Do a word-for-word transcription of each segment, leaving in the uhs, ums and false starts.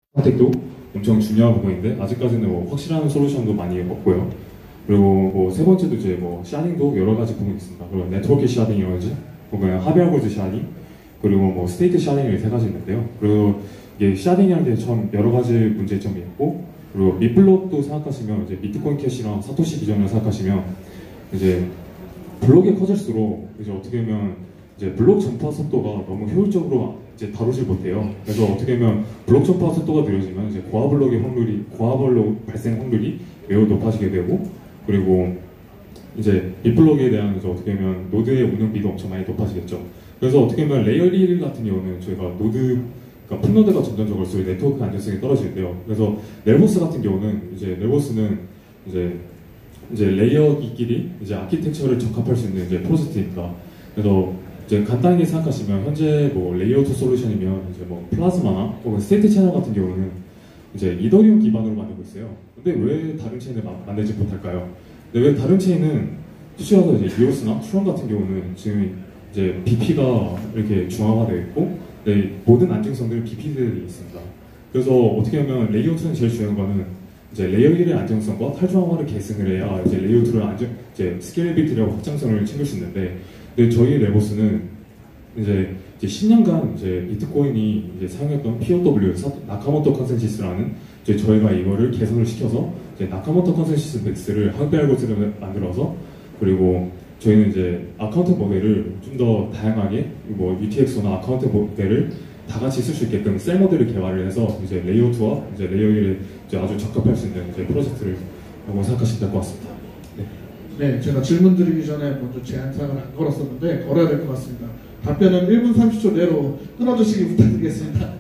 선택도 엄청 중요한 부분인데 아직까지는 뭐 확실한 솔루션도 많이 없고요. 그리고 뭐 세 번째도 이제 뭐 샤딩도 여러 가지 부분이 있습니다. 그리고 네트워크 샤딩이라든지 혹은 하비 알고리즘 샤딩, 그리고 뭐 스테이트 샤딩이 세 가지 있는데요. 그리고 이게 샤딩이라는 게 참 여러 가지 문제점이 있고, 그리고 밑블록도 생각하시면 이제 비트코인 캐시랑 사토시 비전을 생각하시면 이제 블록이 커질수록 이제 어떻게 보면 이제 블록 전파 속도가 너무 효율적으로 이제 다루질 못해요. 그래서 어떻게 보면 블록 전파 속도가 느려지면 이제 고화 블록의 확률이 고화 블록 발생 확률이 매우 높아지게 되고, 그리고 이제 빅블록에 대한 이제 어떻게 보면 노드의 운영비도 엄청 많이 높아지겠죠. 그래서 어떻게 보면 레이어 일 같은 경우는 저희가 노드, 그러니까 풀노드가 점점 적을수록 네트워크 안정성이 떨어지는데요. 그래서 넬보스 같은 경우는 이제 넬보스는 이제 이제 레이어끼리 이제 아키텍처를 적합할 수 있는 이제 프로젝트입니다. 그래서 이제 간단하게 생각하시면 현재 뭐 레이어 투 솔루션이면 이제 뭐 플라즈마나 혹은 스테이트 채널 같은 경우는 이제 이더리움 기반으로 만들고 있어요. 근데 왜 다른 체인을 마, 만들지 못할까요? 근데 왜 다른 체인은 솔직히 말해서 이제 이오스나 트론 같은 경우는 지금 이제 비피가 이렇게 중화화되어 있고, 네, 모든 안정성들은 비피들이 있습니다. 그래서 어떻게 보면 레이어 투는 제일 중요한 거는 이제 레이어 일의 안정성과 탈중앙화를 계승을 해야 이제 레이어 투를 안정, 이제 스케일비티라고 확장성을 챙길 수 있는데, 근데 저희 레보스는 이제, 이제 십 년간 이제 비트코인이 이제 사용했던 피오더블유, 나카모토 컨센시스라는 이제 저희가 이거를 개선을 시켜서 이제 나카모토 컨센시스 백스를 하비 알고리즘을 만들어서, 그리고 저희는 이제 아카운트 모델을 좀 더 다양하게 뭐 유티엑스나 아카운트 모델을 다 같이 쓸 수 있게끔 셀 모델을 개발을 해서 이제 레이어 투와 이제 레이어 일에 이제 아주 적합할 수 있는 이제 프로젝트를 라고 생각하시면 될 것 같습니다. 네. 네, 제가 질문 드리기 전에 먼저 제한사항을 안 걸었었는데 걸어야 될 것 같습니다. 답변은 일 분 삼십 초 내로 끊어주시기 부탁드리겠습니다.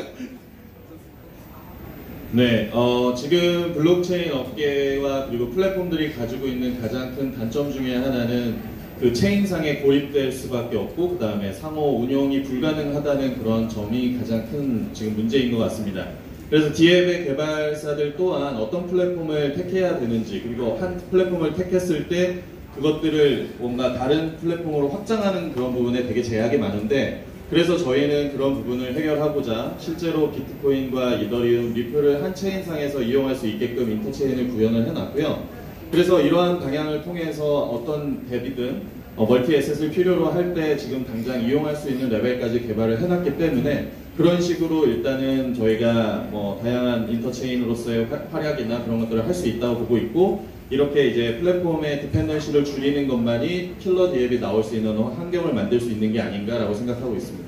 네, 어, 지금 블록체인 업계와 그리고 플랫폼들이 가지고 있는 가장 큰 단점 중에 하나는 그 체인상에 고립될 수밖에 없고, 그 다음에 상호 운용이 불가능하다는 그런 점이 가장 큰 지금 문제인 것 같습니다. 그래서 디앱의 개발사들 또한 어떤 플랫폼을 택해야 되는지, 그리고 한 플랫폼을 택했을 때 그것들을 뭔가 다른 플랫폼으로 확장하는 그런 부분에 되게 제약이 많은데, 그래서 저희는 그런 부분을 해결하고자 실제로 비트코인과 이더리움, 리플을 한 체인상에서 이용할 수 있게끔 인터체인을 구현을 해놨고요. 그래서 이러한 방향을 통해서 어떤 앱이든 어, 멀티 에셋을 필요로 할 때 지금 당장 이용할 수 있는 레벨까지 개발을 해놨기 때문에, 그런 식으로 일단은 저희가 뭐 다양한 인터체인으로서의 활약이나 그런 것들을 할 수 있다고 보고 있고, 이렇게 이제 플랫폼의 디펜던시를 줄이는 것만이 킬러 디앱이 나올 수 있는 환경을 만들 수 있는 게 아닌가라고 생각하고 있습니다.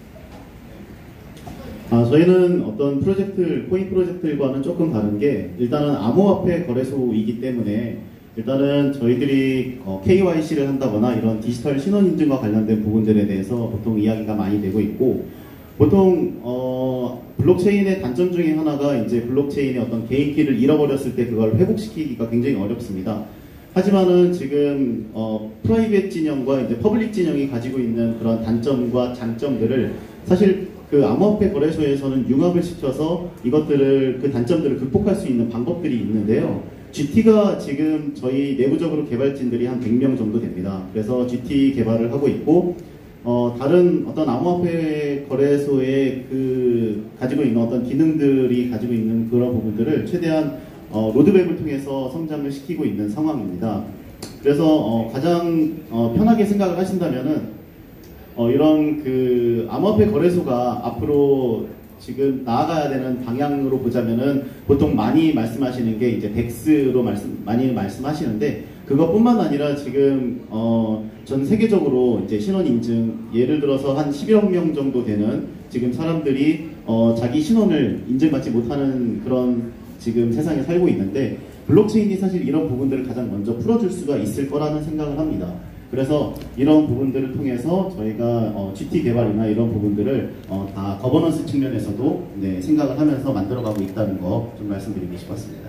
아, 저희는 어떤 프로젝트, 코인 프로젝트들과는 조금 다른 게, 일단은 암호화폐 거래소이기 때문에 일단은 저희들이 어, 케이와이씨를 한다거나 이런 디지털 신원인증과 관련된 부분들에 대해서 보통 이야기가 많이 되고 있고, 보통 어, 블록체인의 단점 중에 하나가 이제 블록체인의 어떤 개인키를 잃어버렸을 때 그걸 회복시키기가 굉장히 어렵습니다. 하지만은 지금 어, 프라이빗 진영과 이제 퍼블릭 진영이 가지고 있는 그런 단점과 장점들을 사실 그 암호화폐 거래소에서는 융합을 시켜서 이것들을, 그 단점들을 극복할 수 있는 방법들이 있는데요. 지티가 지금 저희 내부적으로 개발진들이 한 백 명 정도 됩니다. 그래서 지티 개발을 하고 있고, 어, 다른 어떤 암호화폐 거래소의 그 가지고 있는 어떤 기능들이 가지고 있는 그런 부분들을 최대한 어, 로드맵을 통해서 성장을 시키고 있는 상황입니다. 그래서 어, 가장 어, 편하게 생각을 하신다면은 어, 이런 그 암호화폐 거래소가 앞으로 지금 나아가야 되는 방향으로 보자면은 보통 많이 말씀하시는 게 이제 덱스로 말씀 많이 말씀하시는데, 그것뿐만 아니라 지금 어, 전 세계적으로 이제 신원 인증, 예를 들어서 한 십일억 명 정도 되는 지금 사람들이 어, 자기 신원을 인증받지 못하는 그런 지금 세상에 살고 있는데, 블록체인이 사실 이런 부분들을 가장 먼저 풀어줄 수가 있을 거라는 생각을 합니다. 그래서 이런 부분들을 통해서 저희가 어, 지티 개발이나 이런 부분들을 어, 다 거버넌스 측면에서도 네, 생각을 하면서 만들어가고 있다는 거 좀 말씀드리고 싶었습니다.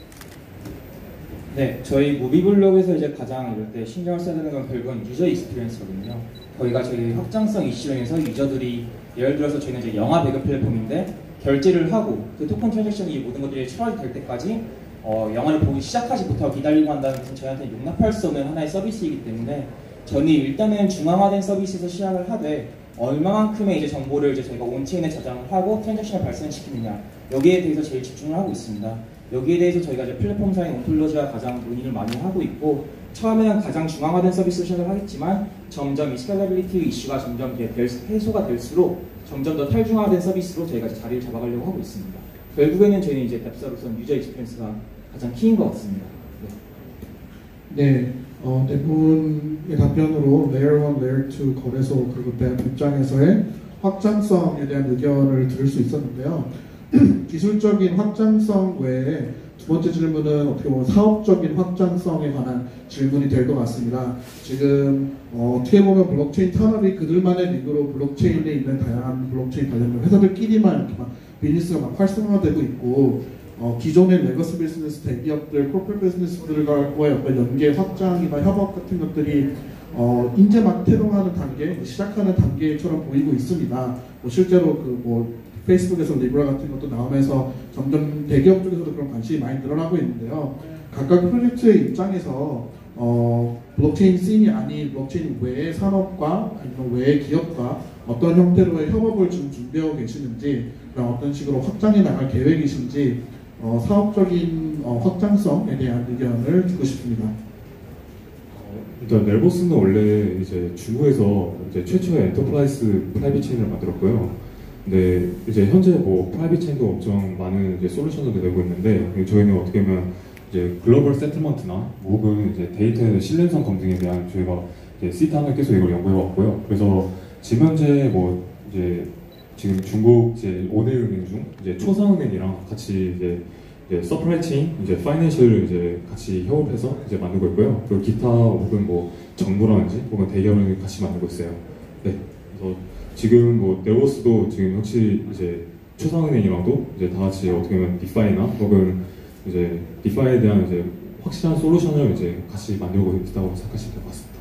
네, 저희 무비블록에서 이제 가장 이럴 때 신경을 써야 되는 건 결국은 유저 익스피리언스거든요. 거기가 저희 확장성 이슈에서 유저들이, 예를 들어서 저희는 이제 영화 배급 플랫폼인데 결제를 하고 그 토큰 트랜잭션이 이 모든 것들이 출하가 될 때까지 어, 영화를 보기 시작하지 못하고 기다리고 한다는 것은 저희한테 용납할 수 없는 하나의 서비스이기 때문에 저는 일단은 중앙화된 서비스에서 시작을 하되, 얼마만큼의 이제 정보를 이제 저희가 온체인에 저장을 하고 트랜잭션을 발생시키느냐 여기에 대해서 제일 집중을 하고 있습니다. 여기에 대해서 저희가 이제 플랫폼사인 온톨로지와 가장 논의를 많이 하고 있고 처음에는 가장 중앙화된 서비스로 시작을 하겠지만 점점 이 스케일러빌리티 이슈가 점점 이제 될, 해소가 될수록 점점 더 탈중화된 서비스로 저희가 이제 자리를 잡아가려고 하고 있습니다. 결국에는 저희는 이제 뎁사로서는 유저 익스피리언스가 가장 키인 것 같습니다. 네. 네, 어, 대부분의 답변으로 레이어 일, 레이어 이 거래소 그리고 앱 입장에서의 확장성에 대한 의견을 들을 수 있었는데요. 기술적인 확장성 외에 두 번째 질문은 어떻게 보면 사업적인 확장성에 관한 질문이 될 것 같습니다. 지금 어, 어떻게 보면 블록체인 탄압이 그들만의 리그로 블록체인에 있는 다양한 블록체인 관련 회사들끼리만 이렇게 막 비즈니스가 막 활성화되고 있고 어, 기존의 레거시 비즈니스 대기업들, 코퍼레이트 비즈니스들과의 어떤 연계 확장이나 협업 같은 것들이 어, 이제 막 태동하는 단계, 시작하는 단계처럼 보이고 있습니다. 뭐 실제로 그 뭐 페이스북에서 리브라 같은 것도 나오면서 점점 대기업 쪽에서도 그런 관심이 많이 늘어나고 있는데요. 각각 프로젝트의 입장에서 어, 블록체인 씬이 아닌 블록체인 외의 산업과 아니면 외의 기업과 어떤 형태로의 협업을 좀 준비하고 계시는지, 그럼 어떤 식으로 확장해 나갈 계획이신지 어, 사업적인 어, 확장성에 대한 의견을 듣고 싶습니다. 일단 넬보스는 원래 이제 중국에서 이제 최초의 엔터프라이즈 프라이빗 체인을 만들었고요. 근데 이제 현재 뭐 프라이빗 체인도 엄청 많은 이제 솔루션을 내고 있는데 저희는 어떻게 보면 이제 글로벌 세틀먼트나 혹은 이제 데이터의 신뢰성 검증에 대한 저희가 이제 시타는 계속 이걸 연구해 왔고요. 그래서 지금 현재 뭐 이제 지금 중국 이제 오 대 은행 중 이제 초상은행이랑 같이 이제 이제 서프라이 체인, 이제 파이낸셜을 이제 같이 협업해서 이제 만들고 있고요. 그리고 기타 혹은 뭐 정부라든지 혹은 대기업을 같이 만들고 있어요. 네, 그래서 지금 뭐 네오스도 지금 확실히 이제 초상은행이랑도 이제 다 같이 어떻게 보면 디파이나 혹은 이제 디파이에 대한 이제 확실한 솔루션을 이제 같이 만들고 있다고 생각하시면 될 것 같습니다.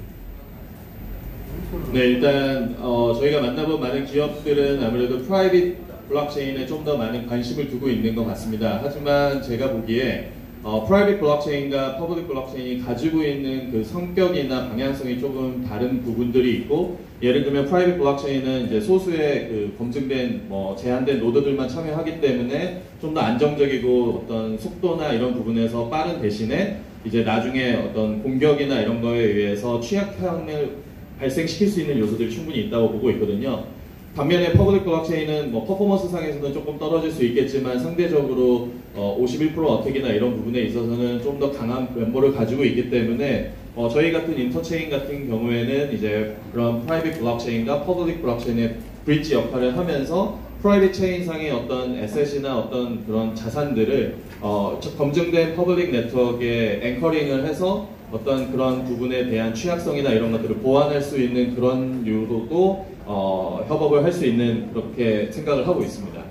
네, 일단 어, 저희가 만나본 많은 기업들은 아무래도 프라이빗 블록체인에 좀 더 많은 관심을 두고 있는 것 같습니다. 하지만 제가 보기에 어, 프라이빗 블록체인과 퍼블릭 블록체인이 가지고 있는 그 성격이나 방향성이 조금 다른 부분들이 있고, 예를 들면 프라이빗 블록체인은 이제 소수의 그 검증된 뭐 제한된 노드들만 참여하기 때문에 좀 더 안정적이고 어떤 속도나 이런 부분에서 빠른 대신에 이제 나중에 어떤 공격이나 이런 거에 의해서 취약함을 발생시킬 수 있는 요소들이 충분히 있다고 보고 있거든요. 반면에 퍼블릭 블록체인은 뭐 퍼포먼스 상에서는 조금 떨어질 수 있겠지만 상대적으로 어 오십일 퍼센트 어택이나 이런 부분에 있어서는 좀 더 강한 멤버를 가지고 있기 때문에 어 저희 같은 인터체인 같은 경우에는 이제 그런 프라이빗 블록체인과 퍼블릭 블록체인의 브릿지 역할을 하면서 프라이빗 체인상의 어떤 에셋이나 어떤 그런 자산들을 어 검증된 퍼블릭 네트워크에 앵커링을 해서 어떤 그런 부분에 대한 취약성이나 이런 것들을 보완할 수 있는 그런 유도도 어, 협업을 할 수 있는 그렇게 생각을 하고 있습니다.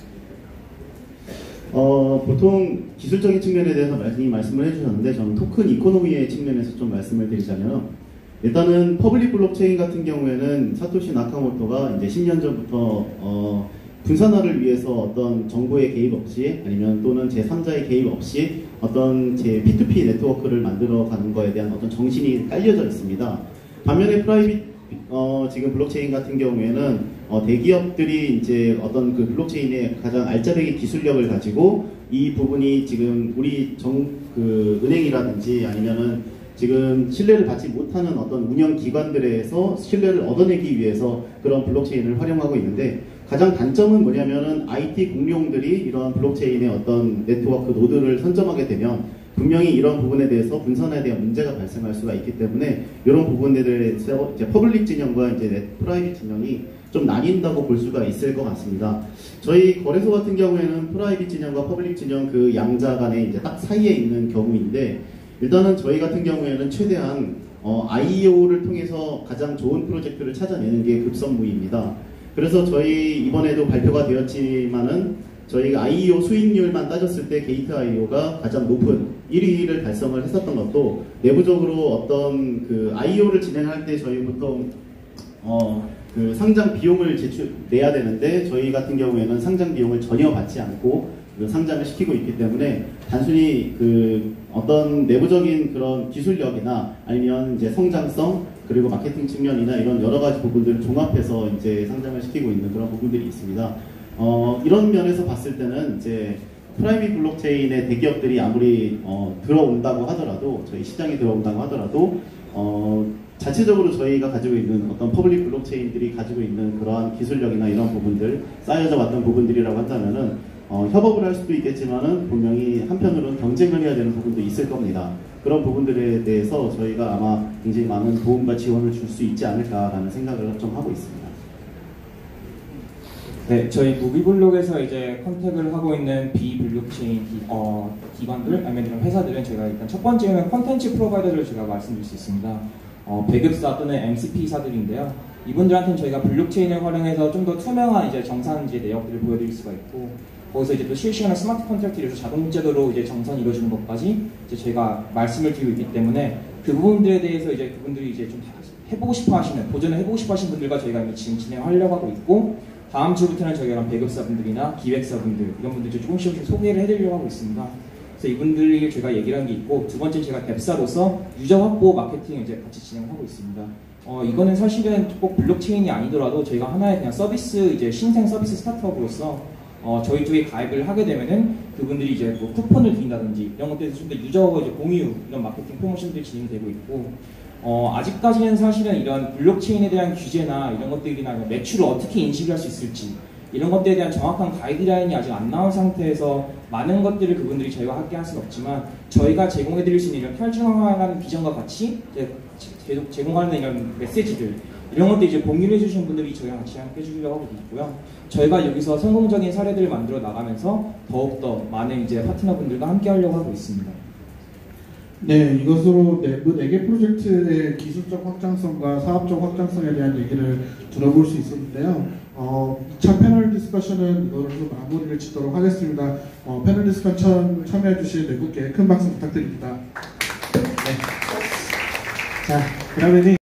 어, 보통 기술적인 측면에 대해서 많이 말씀을 해주셨는데 저는 토큰 이코노미의 측면에서 좀 말씀을 드리자면, 일단은 퍼블릭 블록체인 같은 경우에는 사토시 나카모토가 이제 십 년 전부터 어, 분산화를 위해서 어떤 정보의 개입 없이 아니면 또는 제삼자의 개입 없이 어떤 제 피투피 네트워크를 만들어 가는 거에 대한 어떤 정신이 깔려져 있습니다. 반면에 프라이빗 어, 지금 블록체인 같은 경우에는 어, 대기업들이 이제 어떤 그 블록체인의 가장 알짜배기 기술력을 가지고 이 부분이 지금 우리 정, 그 은행이라든지 아니면은 지금 신뢰를 받지 못하는 어떤 운영 기관들에서 신뢰를 얻어내기 위해서 그런 블록체인을 활용하고 있는데, 가장 단점은 뭐냐면은 아이티 공룡들이 이러한 블록체인의 어떤 네트워크 노드를 선점하게 되면 분명히 이런 부분에 대해서 분산화에 대한 문제가 발생할 수가 있기 때문에 이런 부분들에서 이제 퍼블릭 진영과 이제 프라이빗 진영이 좀 나뉜다고 볼 수가 있을 것 같습니다. 저희 거래소 같은 경우에는 프라이빗 진영과 퍼블릭 진영 그 양자 간에 이제 딱 사이에 있는 경우인데, 일단은 저희 같은 경우에는 최대한 어, 아이오를 통해서 가장 좋은 프로젝트를 찾아내는 게 급선무입니다. 그래서 저희 이번에도 발표가 되었지만은 저희가 아이오 수익률만 따졌을 때 게이트 아이오가 가장 높은 일 위를 달성을 했었던 것도 내부적으로 어떤 그 아이오를 진행할 때 저희 보통 어 그 상장 비용을 제출 내야 되는데 저희 같은 경우에는 상장 비용을 전혀 받지 않고 그 상장을 시키고 있기 때문에 단순히 그 어떤 내부적인 그런 기술력이나 아니면 이제 성장성, 그리고 마케팅 측면이나 이런 여러 가지 부분들을 종합해서 이제 상장을 시키고 있는 그런 부분들이 있습니다. 어, 이런 면에서 봤을 때는 이제 프라이빗 블록체인의 대기업들이 아무리 어, 들어온다고 하더라도 저희 시장에 들어온다고 하더라도 어, 자체적으로 저희가 가지고 있는 어떤 퍼블릭 블록체인들이 가지고 있는 그러한 기술력이나 이런 부분들 쌓여져 왔던 부분들이라고 한다면은 어, 협업을 할 수도 있겠지만은 분명히 한편으로는 경쟁을 해야 되는 부분도 있을 겁니다. 그런 부분들에 대해서 저희가 아마 굉장히 많은 도움과 지원을 줄 수 있지 않을까라는 생각을 좀 하고 있습니다. 네, 저희 무비블록에서 이제 컨택을 하고 있는 비블록체인 기, 어, 기관들, 아니면 이런 회사들은 제가 일단 첫 번째는 컨텐츠 프로바이더를 제가 말씀드릴 수 있습니다. 어, 배급사 또는 엠씨피사들인데요. 이분들한테는 저희가 블록체인을 활용해서 좀 더 투명한 이제 정산지 내역들을 보여드릴 수가 있고, 거기서 이제 또 실시간으로 스마트 컨트랙트에서 자동제도로 이제 정산이 이루어지는 것까지 이제 제가 말씀을 드리고 있기 때문에 그 부분들에 대해서 이제 그분들이 이제 좀 해보고 싶어 하시는, 도전을 해보고 싶어 하시는 분들과 저희가 지금 진행하려고 하고 있고, 다음 주부터는 저희가 배급사분들이나 기획사분들 이런 분들 조금씩 조금씩 소개를 해드리려고 하고 있습니다. 그래서 이분들이 제가 얘기를 한 게 있고, 두 번째 제가 앱사로서 유저 확보 마케팅을 이제 같이 진행하고 있습니다. 어, 이거는 사실은 꼭 블록체인이 아니더라도 저희가 하나의 그냥 서비스, 이제 신생 서비스 스타트업으로서 어, 저희 쪽에 가입을 하게 되면은 그분들이 이제 뭐 쿠폰을 드린다든지 이런 것들에서 좀 더 유저 이제 공유, 이런 마케팅 프로모션들이 진행되고 있고, 어, 아직까지는 사실은 이런 블록체인에 대한 규제나 이런 것들이나 매출을 어떻게 인식할 수 있을지 이런 것들에 대한 정확한 가이드라인이 아직 안 나온 상태에서 많은 것들을 그분들이 저희와 함께 할 수는 없지만, 저희가 제공해드릴 수 있는 이런 탈중화하는 비전과 같이 이제 계속 제공하는 이런 메시지들, 이런 것들 이제 공유를 해주시는 분들이 저희랑 같이 함께 해주려고 하고 있고요. 저희가 여기서 성공적인 사례들을 만들어 나가면서 더욱더 많은 이제 파트너분들과 함께 하려고 하고 있습니다. 네, 이것으로 내부 네 개 프로젝트의 기술적 확장성과 사업적 확장성에 대한 얘기를 들어볼 수 있었는데요. 어, 이 차 패널 디스커션은 이거로 좀 마무리를 짓도록 하겠습니다. 어, 패널 디스커션 참여해주신 네 분께 큰 박수 부탁드립니다. 네. 자, 그러면은